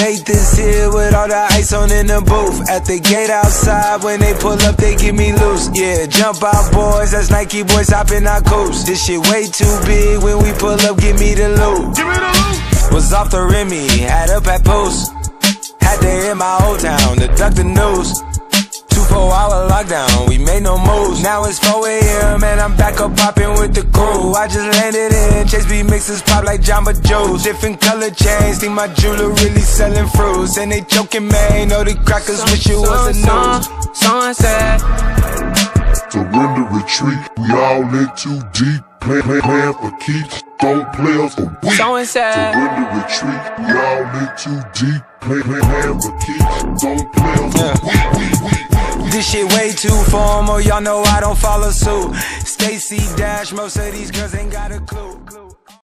hate this here with all the ice on in the booth. At the gate outside, when they pull up, they get me loose. Yeah, jump out boys, that's Nike boys hopping our coast. This shit way too big, when we pull up, give me the loot. Give me the loot. Was off the Remy, had up at post. Had to hit my old town to duck the news. 2-4-hour lockdown, we made no moves. Now it's 4 AM and I'm back up popping with the crew. I just landed in, Chase B mixes pop like Jamba Joe's. Different color chains, think my jeweler really selling fruits. And they joking, man, know the crackers wish it was a news. Someone said surrender, retreat, we all in too deep. Plan for keeps, don't play us for weeks. Someone said surrender, retreat, we all in too deep. Plan for keeps, don't play us for weeks. This shit way too formal, y'all know I don't follow suit. Stacy Dash, most of these girls ain't got a clue.